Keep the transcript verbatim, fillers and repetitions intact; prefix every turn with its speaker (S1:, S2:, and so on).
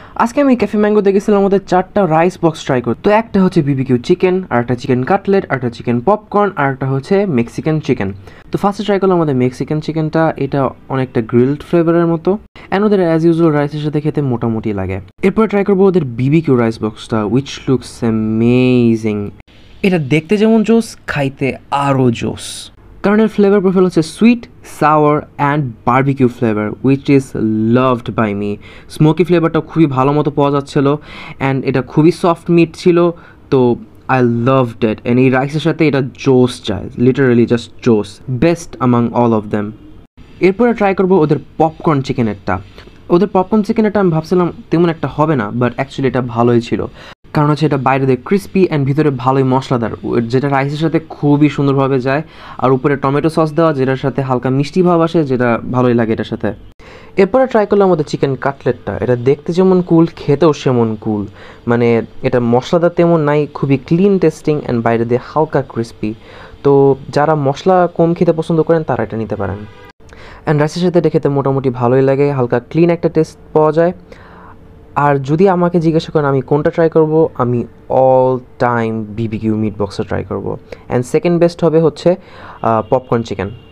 S1: আজকে আমি ক্যাফে ম্যাঙ্গোতে গেছিলাম আমাদের চারটা রাইস বক্স ট্রাই করতে। তো একটা হচ্ছে বিবিকিউ চিকেন, আর একটা চিকেন কাটলেট, আর একটা চিকেন পপকর্ন, আর একটা হচ্ছে মেক্সিকান চিকেন। তো ফার্স্টে ট্রাই করলাম আমাদের মেক্সিকান চিকেনটা। এটা অনেকটা গ্রিলড ফ্লেভারের মতো, অ্যান্ড ওদের অ্যাজ ইউজুয়াল রাইসের সাথে খেতে মোটামুটি লাগে। এরপর ট্রাই করবো ওদের বিবিকিউ রাইস বক্সটা, উইচ লুকস অ্যামেজিং। এটা দেখতে যেমন জোস, খাইতে আরও জোস, কারণ এর ফ্লেভার প্রোফাইল হচ্ছে sweet, sour and barbecue flavour, which is loved by me. Smoky ফ্লেভারটা খুবই ভালো মতো পাওয়া যাচ্ছিলো, অ্যান্ড এটা খুবই সফট মিট ছিল। তো আই লাভড ইট, অ্যান্ড এই রাইসের সাথে এটা জোস চায়, লিটারালি জাস্ট জোস, best among all of them. এরপরে ট্রাই করবো ওদের পপকর্ন চিকেনেরটা। ওদের পপকর্ন চিকেনেরটা আমি ভাবছিলাম তেমন একটা হবে না, বাট অ্যাকচুয়ালি এটা ভালোই ছিল। কারণ হচ্ছে এটা বাইরে দিয়ে ক্রিস্পি অ্যান্ড ভিতরে ভালোই মশলাদার, যেটা রাইসের সাথে খুবই সুন্দরভাবে যায়। আর উপরে টমেটো সস দেওয়া, যেটার সাথে হালকা মিষ্টি ভাব আসে, যেটা ভালোই লাগে এটার সাথে। এরপরে ট্রাই করলাম আমাদের চিকেন কাটলেটটা। এটা দেখতে যেমন কুল, খেতেও সেমন কুল। মানে এটা মশলাদার তেমন নাই, খুবই ক্লিন টেস্টিং অ্যান্ড বাইরে দিয়ে হালকা ক্রিস্পি। তো যারা মশলা কম খেতে পছন্দ করেন তারা এটা নিতে পারেন। অ্যান্ড রাইসের সাথে এটা খেতে মোটামুটি ভালোই লাগে, হালকা ক্লিন একটা টেস্ট পাওয়া যায়। আর যদি আমাকে জিজ্ঞাসা করেন আমি কোনটা ট্রাই করব, আমি অল টাইম বিবিকিউ মিট বক্সটা ট্রাই করব। অ্যান্ড সেকেন্ড বেস্ট হবে হচ্ছে পপকর্ন চিকেন।